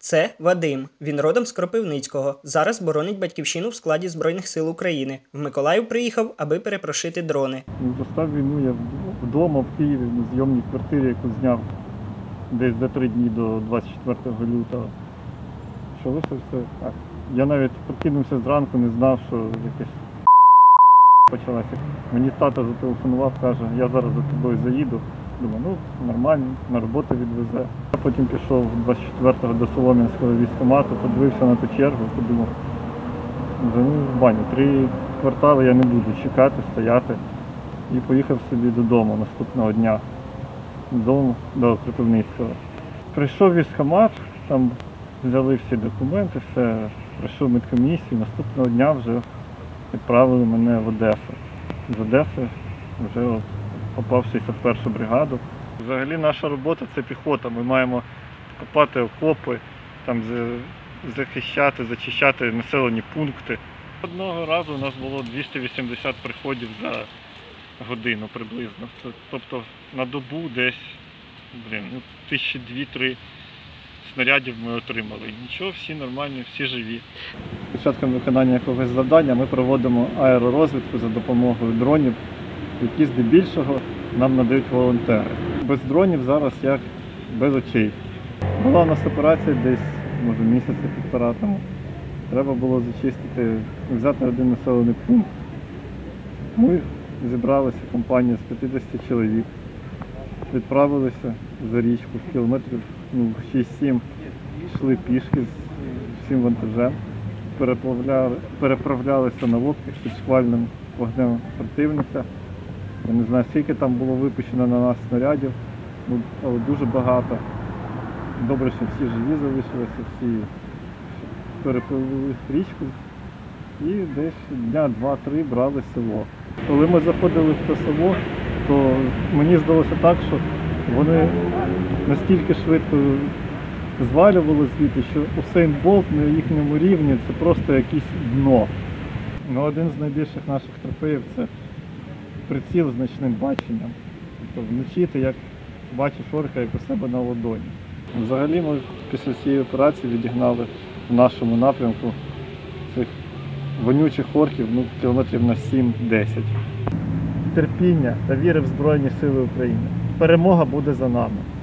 Це Вадим. Він родом з Кропивницького. Зараз боронить батьківщину в складі Збройних сил України. В Миколаїв приїхав, аби перепрошити дрони. Застав війну я вдома в Києві, на зйомній квартирі, яку зняв десь за 3 дні до 24 лютого. Що лише все так. Я навіть прокинувся зранку, не знав, що якась почалася. Мені тато зателефонував, каже, я зараз за тобою заїду. Думаю, ну нормально, на роботу відвезе. Я потім пішов 24-го до Солом'янського військкомату, подивився на ту чергу, подумав, вже в баню, 3 квартали я не буду чекати, стояти. І поїхав собі додому наступного дня, додому до Кропивницького. Прийшов військкомат, там взяли всі документи, все, пройшов медкомісію, наступного дня вже відправили мене в Одесу. З Одеси вже попав в 61-шу бригаду. Взагалі наша робота – це піхота. Ми маємо копати окопи, там захищати, зачищати населені пункти. Одного разу у нас було 280 приходів за годину приблизно. Тобто на добу десь 1002-3 снарядів ми отримали. Нічого, всі нормальні, всі живі. Початком виконання якогось завдання ми проводимо аеророзвідку за допомогою дронів, які здебільшого нам надають волонтери. Без дронів зараз як без очей. Була у нас операція десь, може, місяця-півтора тому. Треба було зачистити, взяти один населений пункт. Ми зібралися, компанія з 50 чоловік, відправилися за річку, кілометрів 6-7, йшли пішки з всім вантажем, переправлялися на лодках під шквальним вогнем противника. Я не знаю, скільки там було випущено на нас снарядів, але дуже багато. Добре, що всі живі залишилися, всі перепливли річку і десь дня 2-3 брали село. Коли ми заходили в те село, то мені здалося так, що вони настільки швидко звалювали звідти, що Усейн Болт на їхньому рівні це просто якесь дно. Один з найбільших наших трофеїв – це приціл з нічним баченням. Тобто вночі ти як бачиш орка, як у себе на ладоні. Взагалі ми після цієї операції відігнали в нашому напрямку цих вонючих орків кілометрів на 7-10. Терпіння та віри в Збройні Сили України. Перемога буде за нами.